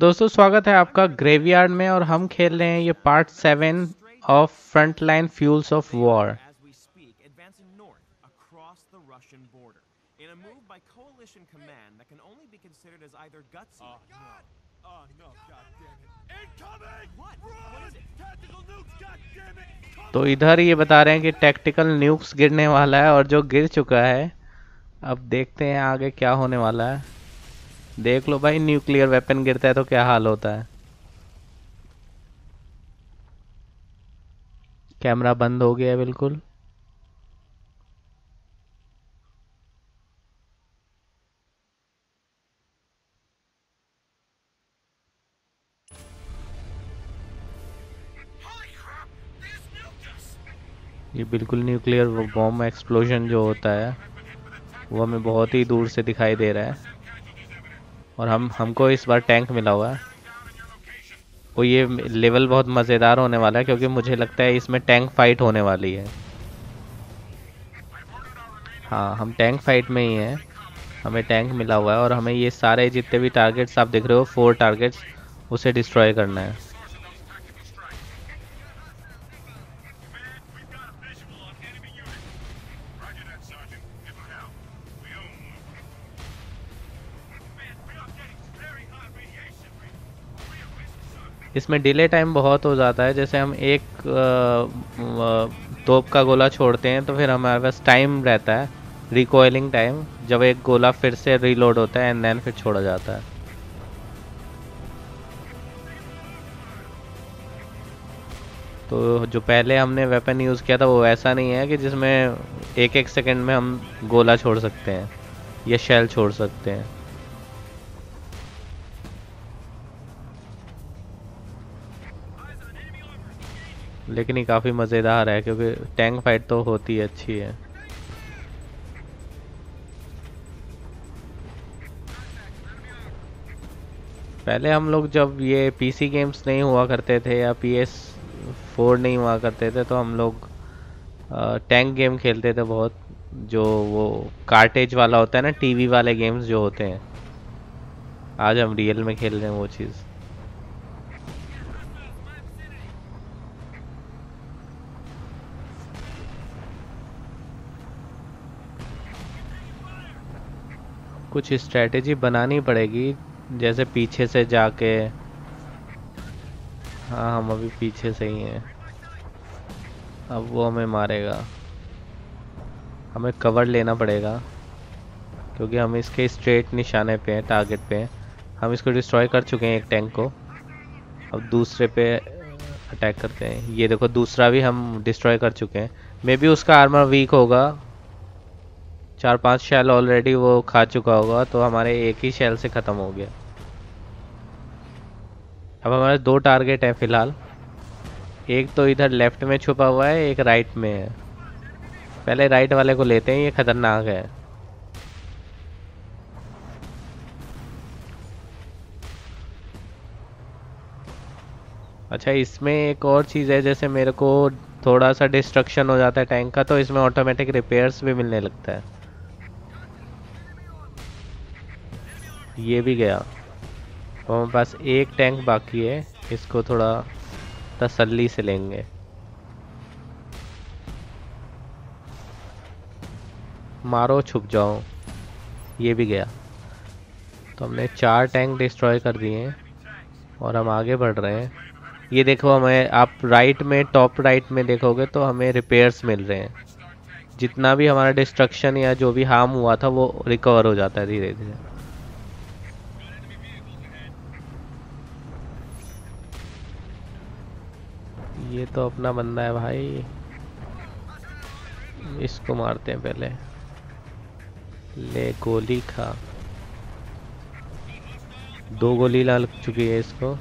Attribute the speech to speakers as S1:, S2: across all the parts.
S1: दोस्तों स्वागत है आपका ग्रेवयार्ड में और हम खेल रहे हैं ये part 7 of frontline fuels of war. तो इधर ये बता रहे हैं कि टैक्टिकल न्यूक्स गिरने वाला है और जो गिर चुका है। अब देखते हैं आगे क्या होने वाला है। देख लो भाई, न्यूक्लियर वेपन गिरता है तो क्या हाल होता है। कैमरा बंद हो गया है बिल्कुल। ये बिल्कुल न्यूक्लियर बॉम्ब एक्सप्लोजन जो होता है वो हमें बहुत ही दूर से दिखाई दे रहा है। और हमको इस बार टैंक मिला हुआ है। वो ये लेवल बहुत मज़ेदार होने वाला है क्योंकि मुझे लगता है इसमें टैंक फाइट होने वाली है। हाँ, हम टैंक फाइट में ही हैं। हमें टैंक मिला हुआ है और हमें ये सारे जितने भी टारगेट्स आप देख रहे हो 4 टारगेट्स उसे डिस्ट्रॉय करना है। इसमें डिले टाइम बहुत हो जाता है। जैसे हम एक तोप का गोला छोड़ते हैं तो फिर हमारे पास टाइम रहता है, रिकॉइलिंग टाइम, जब एक गोला फिर से रीलोड होता है एंड देन फिर छोड़ा जाता है। तो जो पहले हमने वेपन यूज़ किया था वो ऐसा नहीं है कि जिसमें एक एक सेकंड में हम गोला छोड़ सकते हैं या शेल छोड़ सकते हैं। लेकिन ये काफ़ी मज़ेदार है क्योंकि टैंक फाइट तो होती है, अच्छी है। पहले हम लोग जब ये पीसी गेम्स नहीं हुआ करते थे या PS4 नहीं हुआ करते थे तो हम लोग टैंक गेम खेलते थे बहुत। जो वो कार्टेज वाला होता है ना, टीवी वाले गेम्स जो होते हैं। आज हम रियल में खेल रहे हैं वो चीज़। कुछ स्ट्रेटेजी बनानी पड़ेगी, जैसे पीछे से जाके। हाँ, हम अभी पीछे से ही हैं। अब वो हमें मारेगा, हमें कवर लेना पड़ेगा क्योंकि हम इसके स्ट्रेट निशाने पे हैं, टारगेट पे हैं। हम इसको डिस्ट्रॉय कर चुके हैं एक टैंक को। अब दूसरे पे अटैक करते हैं। ये देखो, दूसरा भी हम डिस्ट्रॉय कर चुके हैं। मे बी उसका आर्मर वीक होगा, 4-5 शेल ऑलरेडी वो खा चुका होगा, तो हमारे एक ही शेल से ख़त्म हो गया। अब हमारे 2 टारगेट हैं फिलहाल। एक तो इधर लेफ्ट में छुपा हुआ है, एक राइट में है। पहले राइट वाले को लेते हैं, ये खतरनाक है। अच्छा, इसमें एक और चीज़ है, जैसे मेरे को थोड़ा सा डिस्ट्रक्शन हो जाता है टैंक का तो इसमें ऑटोमेटिक रिपेयर्स भी मिलने लगता है। ये भी गया। तो हमारे पास एक टैंक बाकी है, इसको थोड़ा तसल्ली से लेंगे। मारो, छुप जाओ। ये भी गया। तो हमने 4 टैंक डिस्ट्रॉय कर दिए हैं और हम आगे बढ़ रहे हैं। ये देखो, हमें आप राइट में, टॉप राइट में देखोगे तो हमें रिपेयर्स मिल रहे हैं। जितना भी हमारा डिस्ट्रक्शन या जो भी हार्म हुआ था वो रिकवर हो जाता है धीरे धीरे। ये तो अपना बंदा है भाई, इसको मारते हैं पहले। ले, गोली खा। 2 गोली लग चुकी है इसको।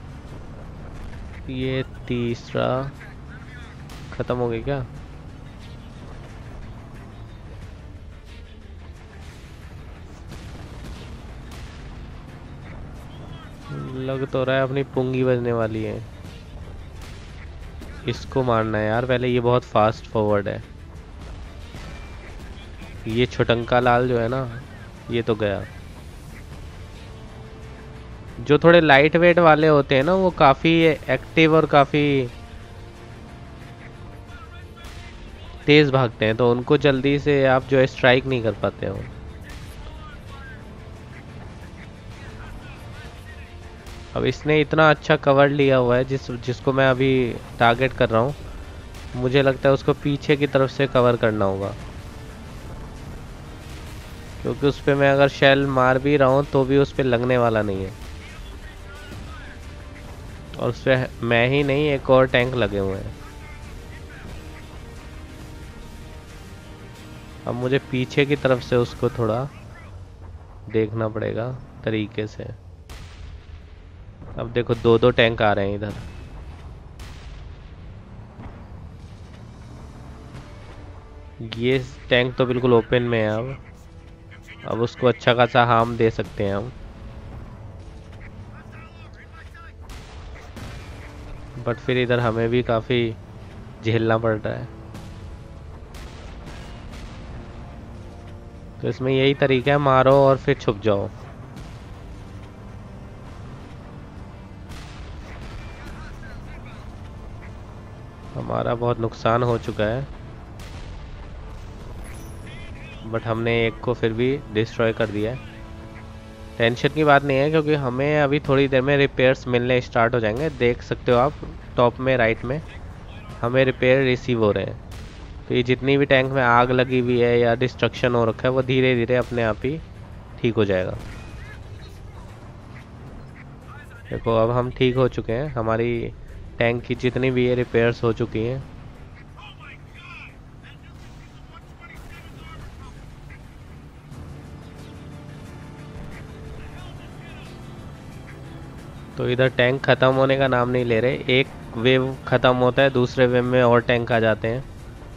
S1: ये तीसरा खत्म हो गया क्या? लग तो रहा है अपनी पुंगी बजने वाली है। इसको मारना है यार पहले, ये बहुत फास्ट फॉरवर्ड है। ये छोटंका लाल जो है ना, ये तो गया। जो थोड़े लाइट वेट वाले होते हैं ना वो काफ़ी एक्टिव और काफ़ी तेज़ भागते हैं, तो उनको जल्दी से आप जो है स्ट्राइक नहीं कर पाते हो। अब इसने इतना अच्छा कवर लिया हुआ है जिसको मैं अभी टारगेट कर रहा हूँ, मुझे लगता है उसको पीछे की तरफ से कवर करना होगा, क्योंकि उस पर मैं अगर शेल मार भी रहा हूँ तो भी उस पर लगने वाला नहीं है, और उस पर मैं ही नहीं एक और टैंक लगे हुए हैं। अब मुझे पीछे की तरफ से उसको थोड़ा देखना पड़ेगा तरीके से। अब देखो दो दो टैंक आ रहे हैं इधर। ये टैंक तो बिल्कुल ओपन में है। अब उसको अच्छा खासा हार्म दे सकते हैं हम, बट फिर इधर हमें भी काफ़ी झेलना पड़ रहा है। तो इसमें यही तरीका है, मारो और फिर छुप जाओ। हमारा बहुत नुकसान हो चुका है, बट हमने एक को फिर भी डिस्ट्रॉय कर दिया है। टेंशन की बात नहीं है, क्योंकि हमें अभी थोड़ी देर में रिपेयर्स मिलने स्टार्ट हो जाएंगे। देख सकते हो आप टॉप में राइट में हमें रिपेयर रिसीव हो रहे हैं। तो ये जितनी भी टैंक में आग लगी हुई है या डिस्ट्रक्शन हो रखा है वो धीरे धीरे अपने आप ही ठीक हो जाएगा। देखो अब हम ठीक हो चुके हैं, हमारी टैंक की जितनी भी ये रिपेयर्स हो चुकी हैं। तो इधर टैंक ख़त्म होने का नाम नहीं ले रहे, एक वेव ख़त्म होता है दूसरे वेव में और टैंक आ जाते हैं।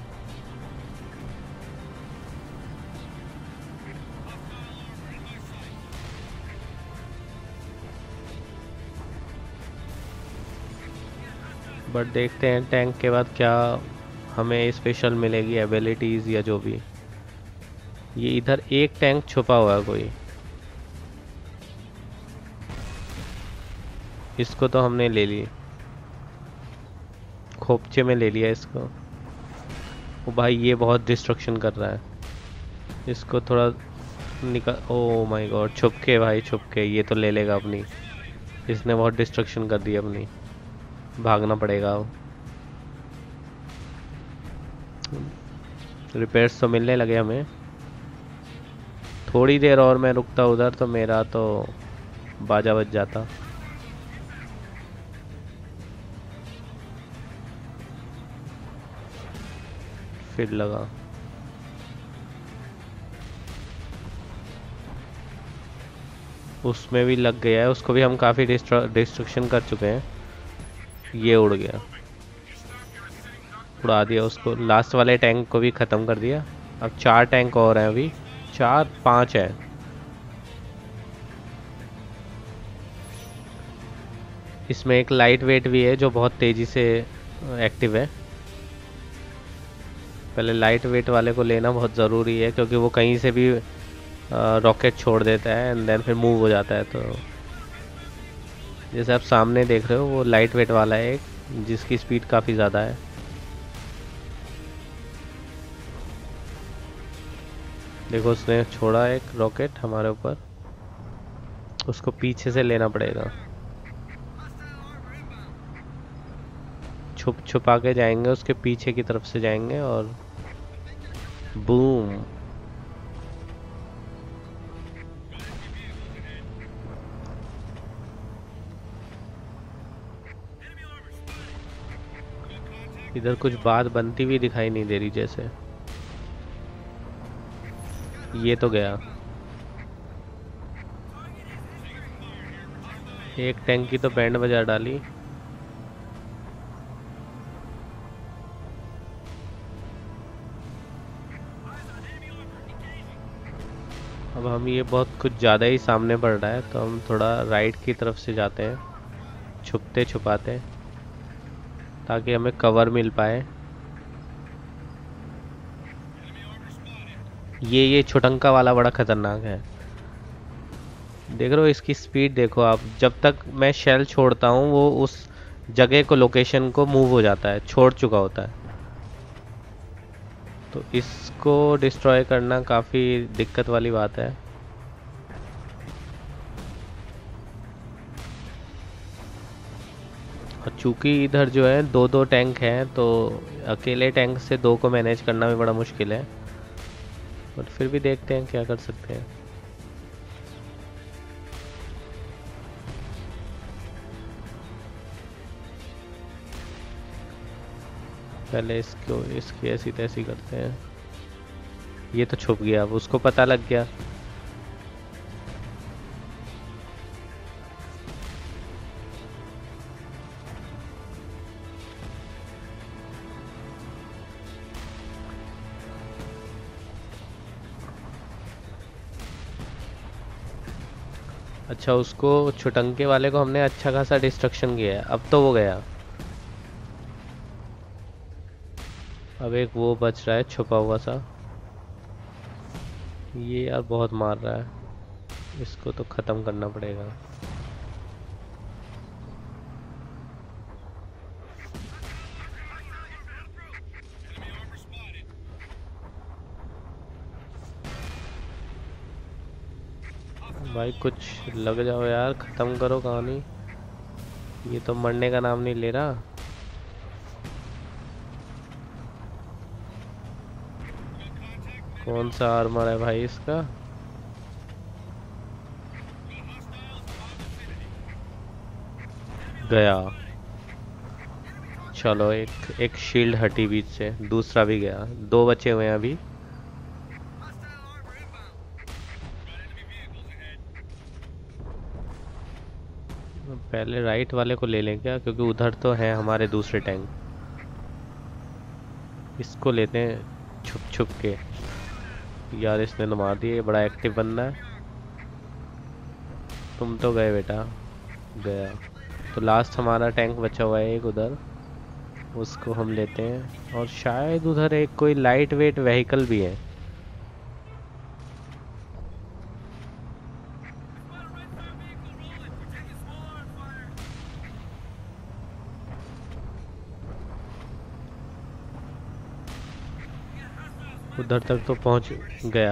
S1: बट देखते हैं टैंक के बाद क्या हमें स्पेशल मिलेगी, एबिलिटीज़ या जो भी। ये इधर एक टैंक छुपा हुआ है कोई, इसको तो हमने ले ली, खोपचे में ले लिया इसको। ओ भाई ये बहुत डिस्ट्रक्शन कर रहा है, इसको थोड़ा निकल। ओ माय गॉड, छुप के भाई छुप के, ये तो ले लेगा अपनी। इसने बहुत डिस्ट्रक्शन कर दी अपनी, भागना पड़ेगा अब। रिपेयर्स तो मिलने लगे हमें, थोड़ी देर और मैं रुकता उधर तो मेरा तो बाजा बज जाता। फिर लगा उसमें भी लग गया है, उसको भी हम काफ़ी डिस्ट्रक्शन कर चुके हैं। ये उड़ गया, उड़ा दिया उसको। लास्ट वाले टैंक को भी ख़त्म कर दिया। अब 4 टैंक और हैं, अभी 4 5 है। इसमें एक लाइट वेट भी है जो बहुत तेज़ी से एक्टिव है। पहले लाइट वेट वाले को लेना बहुत ज़रूरी है, क्योंकि वो कहीं से भी रॉकेट छोड़ देता है एंड देन फिर मूव हो जाता है। तो जैसे आप सामने देख रहे हो वो लाइट वेट वाला है एक, जिसकी स्पीड काफ़ी ज़्यादा है। देखो उसने छोड़ा एक रॉकेट हमारे ऊपर, उसको पीछे से लेना पड़ेगा। छुप छुपा के जाएंगे, उसके पीछे की तरफ से जाएंगे और बूम। इधर कुछ बात बनती हुई दिखाई नहीं दे रही जैसे। ये तो गया, एक टैंक की तो बैंड बजा डाली। अब हम ये बहुत कुछ ज़्यादा ही सामने बढ़ रहा है, तो हम थोड़ा राइट की तरफ से जाते हैं छुपते छुपाते, ताकि हमें कवर मिल पाए। ये छुटंका वाला बड़ा खतरनाक है, देख रहे हो इसकी स्पीड देखो आप, जब तक मैं शेल छोड़ता हूँ वो उस जगह को, लोकेशन को मूव हो जाता है, छोड़ चुका होता है। तो इसको डिस्ट्रॉय करना काफ़ी दिक्कत वाली बात है। और चूंकि इधर जो है दो दो टैंक हैं, तो अकेले टैंक से दो को मैनेज करना भी बड़ा मुश्किल है, बट फिर भी देखते हैं क्या कर सकते हैं। पहले इसको, इसकी ऐसी तैसी करते हैं। ये तो छुप गया, अब उसको पता लग गया। अच्छा, उसको छुटंके वाले को हमने अच्छा खासा डिस्ट्रक्शन किया है, अब तो वो गया। अब एक वो बच रहा है छुपा हुआ सा। ये यार बहुत मार रहा है, इसको तो ख़त्म करना पड़ेगा। भाई कुछ लग जाओ यार, ख़त्म करो कहानी। ये तो मरने का नाम नहीं ले रहा। कौन सा आर्मर है भाई इसका? गया। चलो एक एक शील्ड हटी बीच से, दूसरा भी गया, दो बचे हुए हैं अभी। पहले राइट वाले को ले लें क्या, क्योंकि उधर तो है हमारे दूसरे टैंक। इसको लेते हैं छुप छुप के। यार इसने तो मार दिया, बड़ा एक्टिव बंदा है। तुम तो गए बेटा, गया। तो लास्ट हमारा टैंक बचा हुआ है एक उधर, उसको हम लेते हैं। और शायद उधर एक कोई लाइट वेट व्हीकल भी है। उधर तक तो पहुंच गया।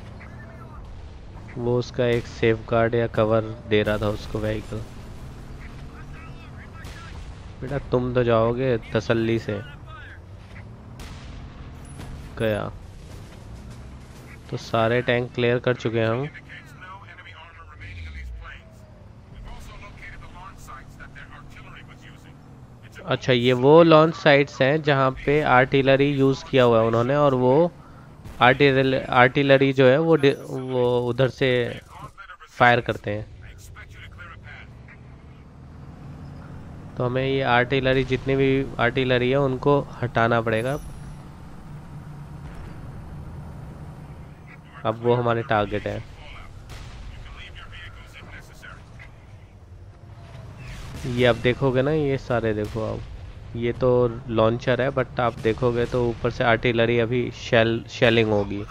S1: वो उसका एक सेफ गार्ड या कवर दे रहा था उसको व्हीकल। बेटा तुम तो जाओगे तसल्ली से। गया। तो सारे टैंक क्लियर कर चुके हैं हम। अच्छा, ये वो लॉन्च साइट्स हैं जहाँ पे आर्टिलरी यूज़ किया हुआ है उन्होंने, और वो आर्टिलरी जो है वो उधर से फायर करते हैं। तो हमें ये आर्टिलरी, जितनी भी आर्टिलरी है उनको हटाना पड़ेगा। अब वो हमारे टारगेट है। ये आप देखोगे ना, ये सारे देखो आप, ये तो लॉन्चर है, बट आप देखोगे तो ऊपर से आर्टिलरी अभी शेलिंग होगी।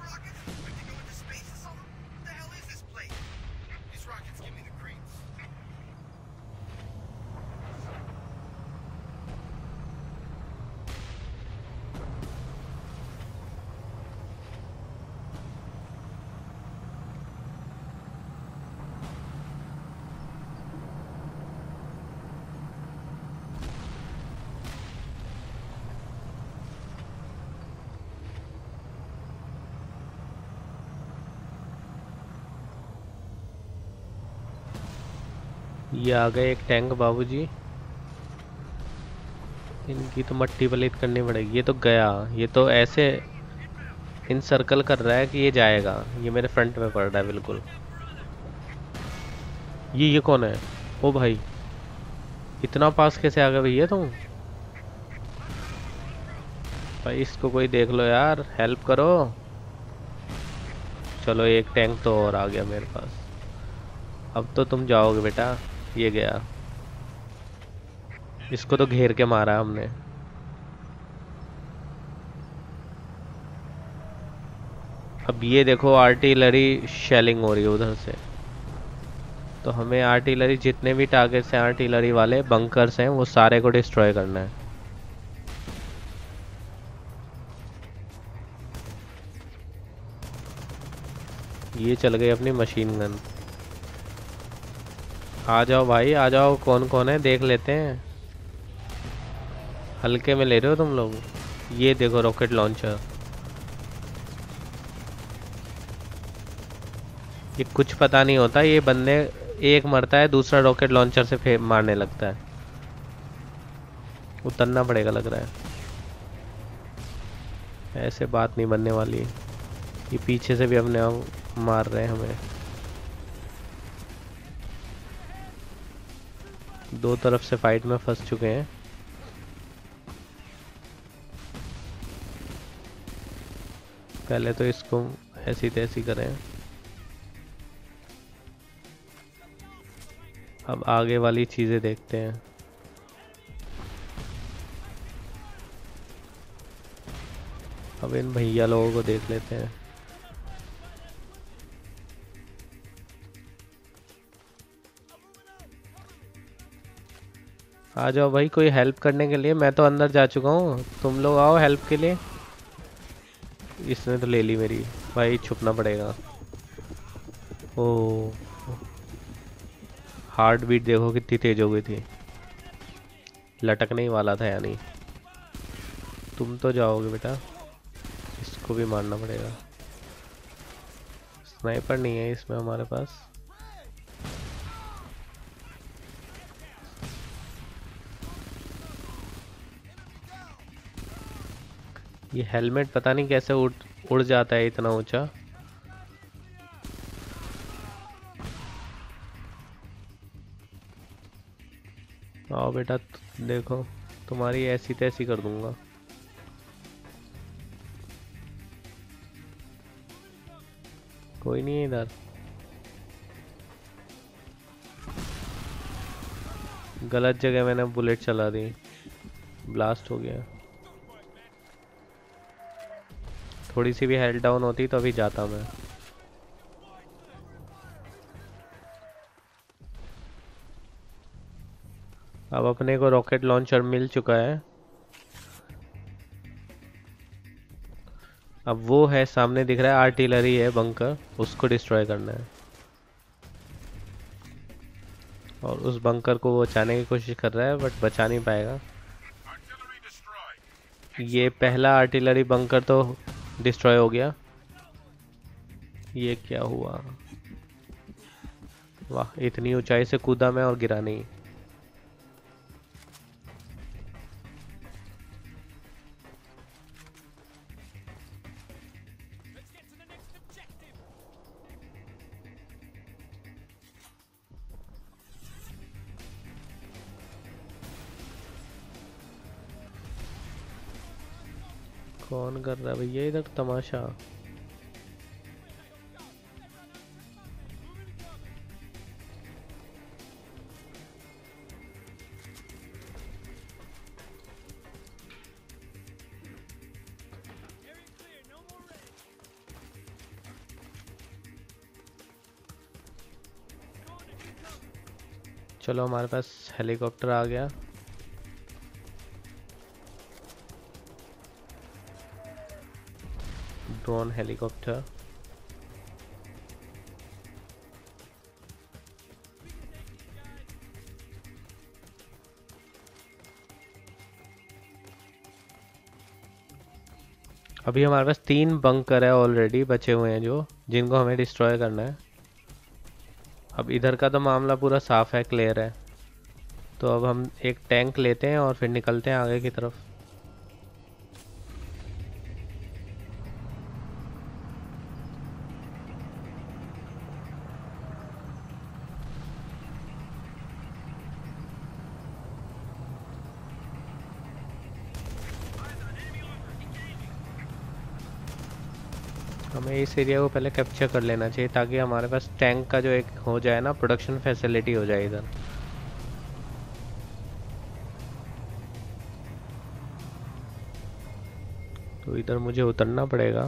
S1: ये आ गए एक टैंक बाबूजी। इनकी तो मट्टी पलीत करनी पड़ेगी। ये तो गया, ये तो ऐसे इन सर्कल कर रहा है कि ये जाएगा। ये मेरे फ्रंट में पड़ रहा है बिल्कुल। ये कौन है? ओ भाई, इतना पास कैसे आ गए भैया तुम? भाई इसको कोई देख लो यार, हेल्प करो। चलो एक टैंक तो और आ गया मेरे पास। अब तो तुम जाओगे बेटा। ये गया। इसको तो घेर के मारा हमने। अब ये देखो आर्टिलरी शेलिंग हो रही है उधर से। तो हमें आर्टिलरी, जितने भी टारगेट्स हैं आर्टिलरी वाले बंकर्स हैं, वो सारे को डिस्ट्रॉय करना है। ये चल गई अपनी मशीन गन। आ जाओ भाई आ जाओ, कौन कौन है देख लेते हैं। हल्के में ले रहे हो तुम लोग? ये देखो रॉकेट लॉन्चर। ये कुछ पता नहीं होता, ये बंदे एक मरता है दूसरा रॉकेट लॉन्चर से फिर मारने लगता है। उतरना पड़ेगा लग रहा है, ऐसे बात नहीं बनने वाली। ये पीछे से भी अपने आप मार रहे हैं हमें। दो तरफ से फाइट में फंस चुके हैं। पहले तो इसको ऐसी तैसी करें। अब आगे वाली चीजें देखते हैं। अब इन भैया लोगों को देख लेते हैं। आ जाओ भाई कोई हेल्प करने के लिए, मैं तो अंदर जा चुका हूँ, तुम लोग आओ हेल्प के लिए। इसने तो ले ली मेरी। भाई छुपना पड़ेगा। ओ, हार्ट बीट देखो कितनी तेज हो गई थी। लटकने ही वाला था यानी। तुम तो जाओगे बेटा, इसको भी मारना पड़ेगा। स्नाइपर नहीं है इसमें हमारे पास। ये हेलमेट पता नहीं कैसे उड़ जाता है इतना ऊंचा। आओ बेटा, देखो तुम्हारी ऐसी तैसी कर दूंगा। कोई नहीं है इधर। गलत जगह मैंने बुलेट चला दी, ब्लास्ट हो गया। थोड़ी सी भी हेल्थ डाउन होती तो अभी जाता मैं। अब अपने को रॉकेट लॉन्चर मिल चुका है। अब वो है सामने दिख रहा है, आर्टिलरी है बंकर, उसको डिस्ट्रॉय करना है। और उस बंकर को वो बचाने की कोशिश कर रहा है बट बचा नहीं पाएगा। ये पहला आर्टिलरी बंकर तो डिस्ट्रॉय हो गया। ये क्या हुआ? वाह, इतनी ऊंचाई से कूदा मैं और गिरा नहीं। कौन कर रहा है भैया इधर तमाशा? चलो हमारे पास हेलीकॉप्टर आ गया। Drone helicopter. अभी हमारे पास 3 बंकर है ऑलरेडी बचे हुए हैं जो, जिनको हमें डिस्ट्रॉय करना है। अब इधर का तो मामला पूरा साफ है, क्लियर है। तो अब हम एक टैंक लेते हैं और फिर निकलते हैं आगे की तरफ। हमें इस एरिया को पहले कैप्चर कर लेना चाहिए ताकि हमारे पास टैंक का जो एक हो जाए ना, प्रोडक्शन फैसिलिटी हो जाए इधर। तो इधर मुझे उतरना पड़ेगा।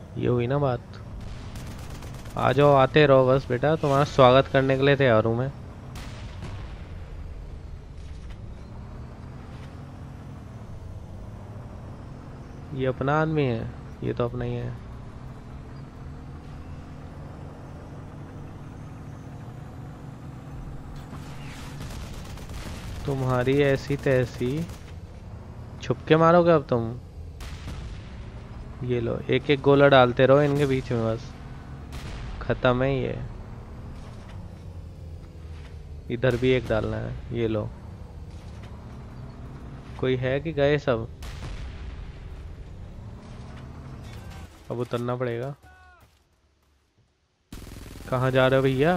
S1: ये हुई ना बात। आ जाओ, आते रहो बस बेटा, तुम्हारा स्वागत करने के लिए तैयार हूँ मैं। ये अपना आदमी है, ये तो अपना ही है। तुम्हारी ऐसी तैसी, छुप के मारोगे अब तुम। ये लो, एक एक गोला डालते रहो इनके बीच में, बस खत्म है ये। इधर भी एक डालना है, ये लो। कोई है कि गए सब? अब उतरना पड़ेगा। कहाँ जा रहे हो भैया?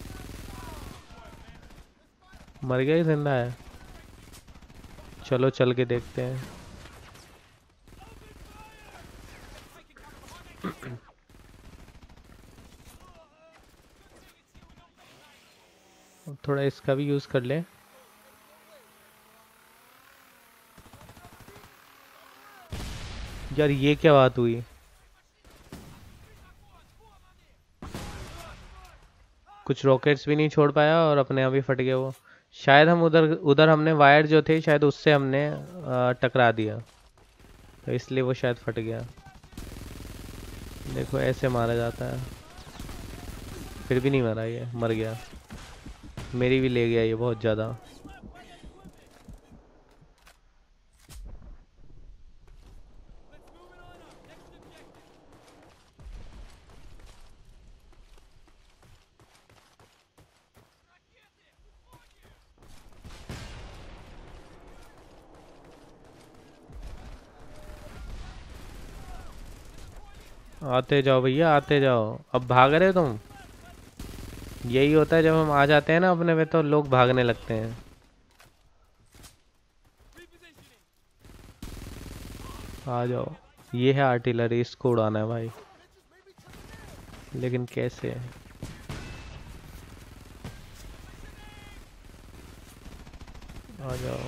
S1: मर गया ही जिंदा है? चलो चल के देखते हैं। अब थोड़ा इसका भी यूज कर ले। यार ये क्या बात हुई? कुछ रॉकेट्स भी नहीं छोड़ पाया और अपने आप ही फट गया वो। शायद हम उधर उधर हमने वायर जो थे शायद उससे हमने टकरा दिया, तो इसलिए वो शायद फट गया। देखो ऐसे मारा जाता है। फिर भी नहीं मरा, ये मर गया। मेरी भी ले गया ये बहुत ज़्यादा। आते जाओ भैया, आते जाओ। अब भाग रहे हो तुम? यही होता है जब हम आ जाते हैं ना अपने में, तो लोग भागने लगते हैं। आ जाओ। ये है आर्टिलरी, इसको उड़ाना है भाई। लेकिन कैसे? आ जाओ।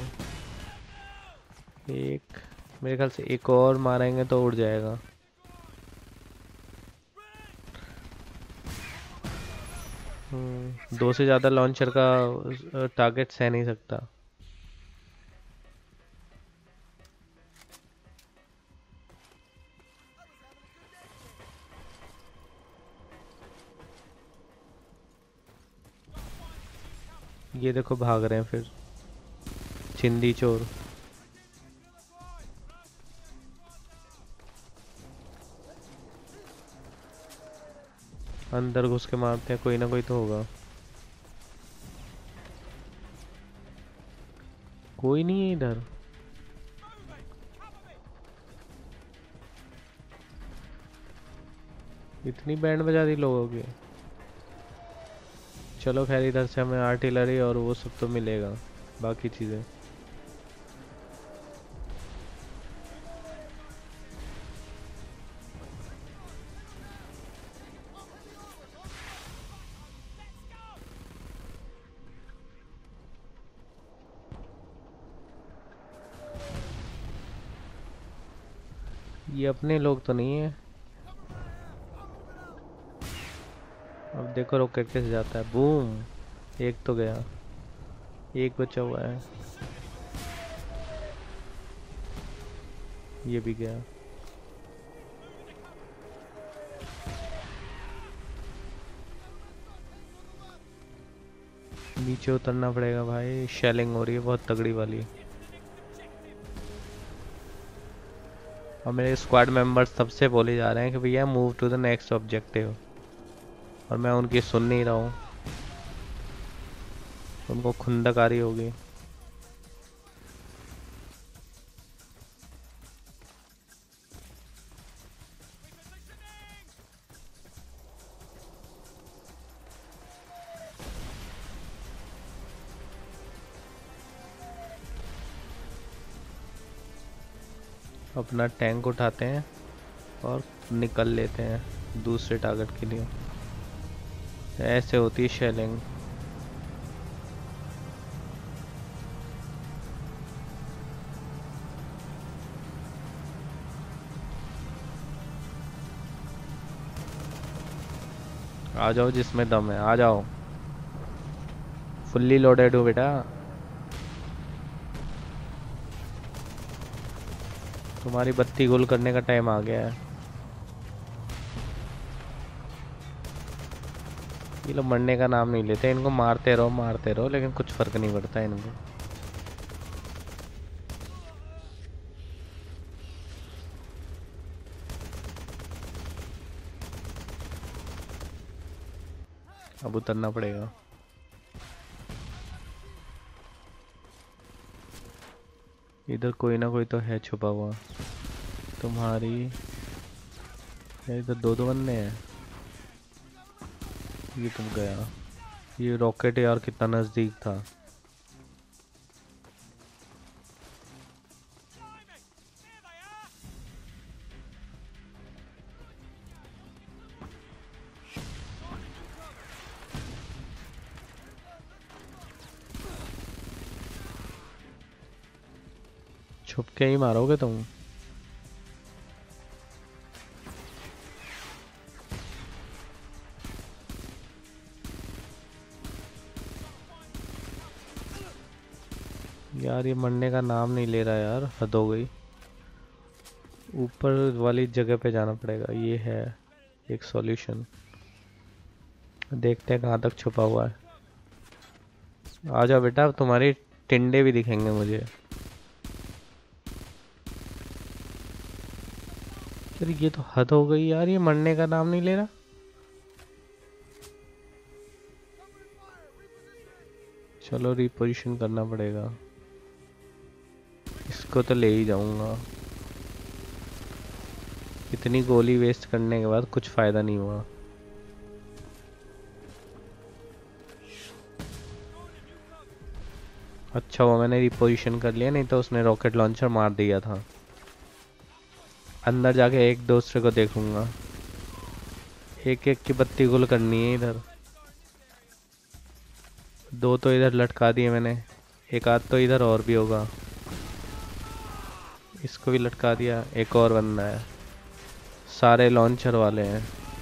S1: एक, मेरे ख्याल से एक और मारेंगे तो उड़ जाएगा। दो से ज़्यादा लॉन्चर का टारगेट सह नहीं सकता। ये देखो भाग रहे हैं फिर, चिंदी चोर। अंदर घुस के मारते हैं, कोई ना कोई तो होगा। कोई नहीं है इधर। इतनी बैंड बजा दी लोगों की। चलो खैर, इधर से हमें आर्टिलरी और वो सब तो मिलेगा, बाकी चीज़ें। ये अपने लोग तो नहीं है। अब देखो रॉकेट कैसे जाता है, बूम। एक तो गया, एक बचा हुआ है। ये भी गया। नीचे उतरना पड़ेगा भाई, शेलिंग हो रही है बहुत तगड़ी वाली। और मेरे स्क्वाड मेंबर्स सबसे बोले जा रहे हैं कि भैया move to the next objective, और मैं उनकी सुन नहीं रहा हूँ। उनको खुंदक आ रही होगी। अपना टैंक उठाते हैं और निकल लेते हैं दूसरे टारगेट के लिए। ऐसे होती है शेलिंग। आ जाओ जिसमें दम है, आ जाओ। फुल्ली लोडेड हूँ बेटा। तुम्हारी बत्ती गुल करने का टाइम आ गया है। ये लोग मरने का नाम नहीं लेते, इनको मारते रहो लेकिन कुछ फर्क नहीं पड़ता इनको। अब उतरना पड़ेगा। इधर कोई ना कोई तो है छुपा हुआ। तुम्हारी इधर दो दो बंदे हैं। ये तुम गया। ये रॉकेट यार कितना नजदीक था। छुप के ही मारोगे तुम। यार ये मरने का नाम नहीं ले रहा यार, हद हो गई। ऊपर वाली जगह पे जाना पड़ेगा, ये है एक सॉल्यूशन। देखते हैं कहाँ तक छुपा हुआ है। आ जाओ बेटा, अब तुम्हारी टिंडे भी दिखेंगे मुझे। यार ये तो हद हो गई यार, ये मरने का नाम नहीं ले रहा। चलो रिपोजिशन करना पड़ेगा। इसको तो ले ही जाऊंगा। इतनी गोली वेस्ट करने के बाद कुछ फायदा नहीं हुआ। अच्छा हुआ मैंने रिपोजिशन कर लिया, नहीं तो उसने रॉकेट लॉन्चर मार दिया था। अंदर जाके एक दूसरे को देखूंगा। एक एक की बत्ती गुल करनी है इधर। दो तो इधर लटका दिए मैंने, एक आध तो इधर और भी होगा। इसको भी लटका दिया, एक और बंदा है। सारे लॉन्चर वाले हैं।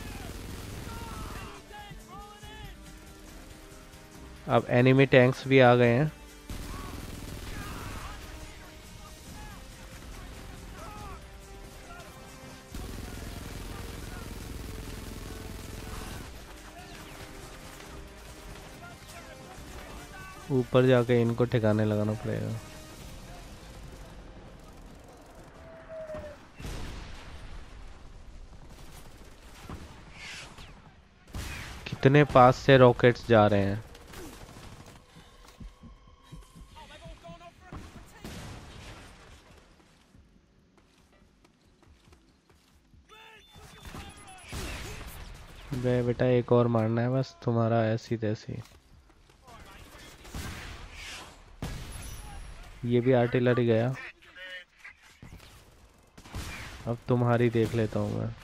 S1: अब एनिमी टैंक्स भी आ गए हैं। ऊपर जाके इनको ठिकाने लगाना पड़ेगा। कितने पास से रॉकेट्स जा रहे हैं। गए बेटा, एक और मारना है बस तुम्हारा, ऐसी तैसी। ये भी आर्टिलरी गया। अब तुम्हारी देख लेता हूँ मैं।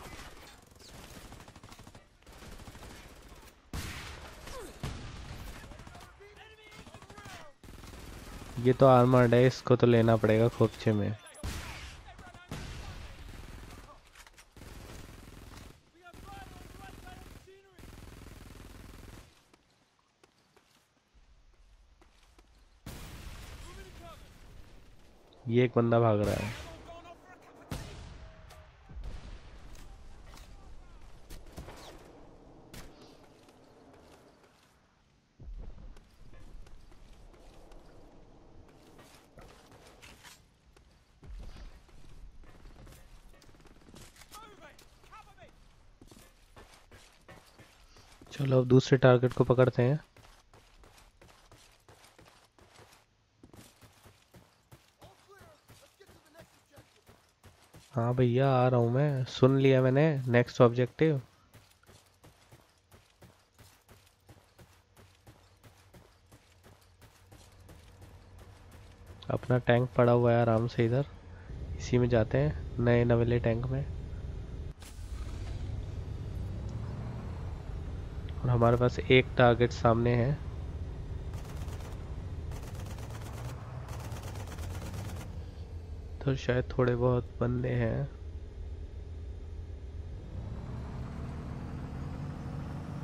S1: ये तो आर्मर्ड है, इसको तो लेना पड़ेगा खोपचे में। ये एक बंदा भाग रहा है। चलो अब दूसरे टारगेट को पकड़ते हैं। हाँ भैया आ रहा हूँ मैं, सुन लिया मैंने। Next objective. अपना टैंक पड़ा हुआ है आराम से इधर, इसी में जाते हैं नए नवेले टैंक में। और हमारे पास एक टारगेट सामने है। तो शायद थोड़े बहुत बंदे हैं।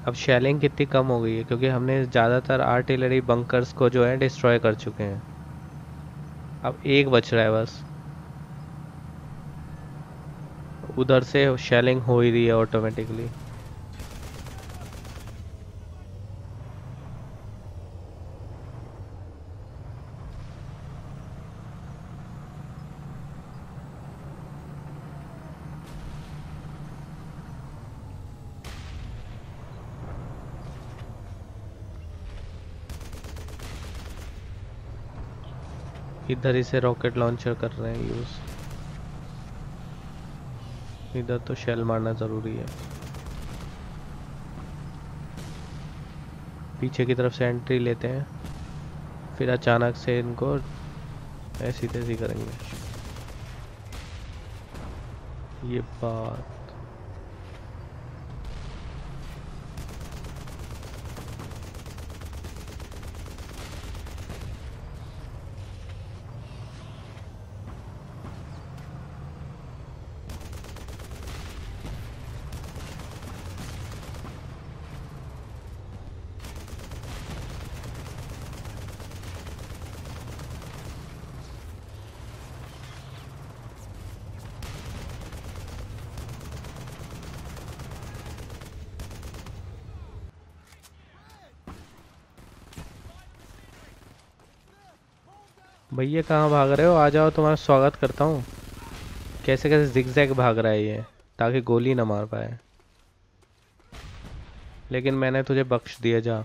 S1: अब शेलिंग कितनी कम हो गई है क्योंकि हमने ज़्यादातर आर्टिलरी बंकर्स को जो है डिस्ट्रॉय कर चुके हैं। अब एक बच रहा है बस, उधर से शेलिंग हो ही रही है ऑटोमेटिकली। इधर ही से रॉकेट लॉन्चर कर रहे हैं यूज़। इधर तो शेल मारना ज़रूरी है। पीछे की तरफ से एंट्री लेते हैं, फिर अचानक से इनको ऐसी तैसी करेंगे। ये बात भैया कहाँ भाग रहे हो? आ जाओ, तुम्हारा स्वागत करता हूँ। कैसे कैसे जिगजैग भाग रहा है ये ताकि गोली ना मार पाए, लेकिन मैंने तुझे बख्श दिया। जा,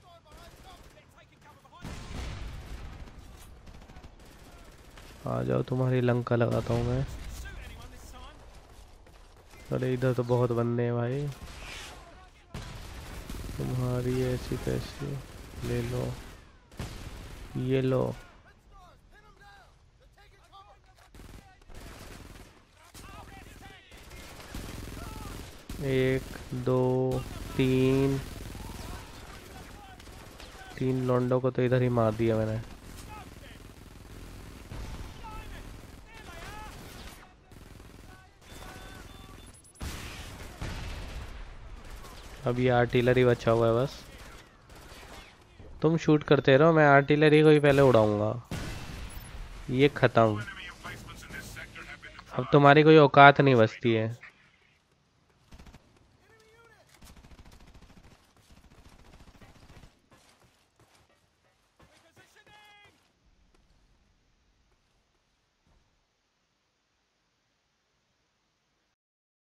S1: आ जाओ, तुम्हारी लंका लगाता हूँ मैं। अरे इधर तो बहुत बंदे हैं भाई। तुम्हारी ऐसी तैसी ले लो, ये लो। एक दो तीन, तीन लॉन्डो को तो इधर ही मार दिया मैंने। अब ये आर्टिलरी बचा हुआ है बस। तुम शूट करते रहो, मैं आर्टिलरी को ही पहले उड़ाऊंगा। ये खत्म। अब तुम्हारी कोई औकात नहीं बचती है।